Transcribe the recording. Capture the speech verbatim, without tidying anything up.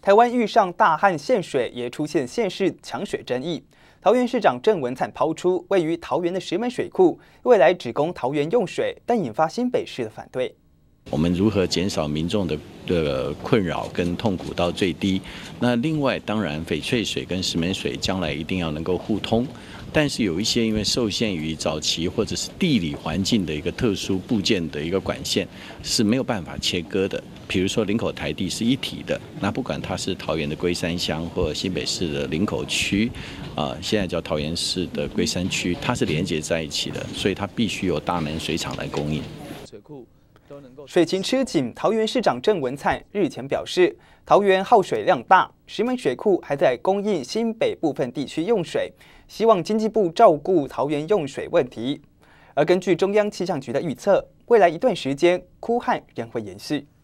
台湾遇上大旱限水，也出现县市抢水争议。桃园市长郑文灿抛出位于桃园的石门水库，未来只供桃园用水，但引发新北市的反对。 我们如何减少民众的的困扰跟痛苦到最低？那另外，当然翡翠水跟石门水将来一定要能够互通，但是有一些因为受限于早期或者是地理环境的一个特殊部件的一个管线是没有办法切割的。比如说林口台地是一体的，那不管它是桃园的龟山乡或新北市的林口区，啊、呃，现在叫桃园市的龟山区，它是连接在一起的，所以它必须由大门水厂来供应。水库。 水情吃紧，桃园市长郑文灿日前表示，桃园耗水量大，石门水库还在供应新北部分地区用水，希望经济部照顾桃园用水问题。而根据中央气象局的预测，未来一段时间枯旱仍会延续。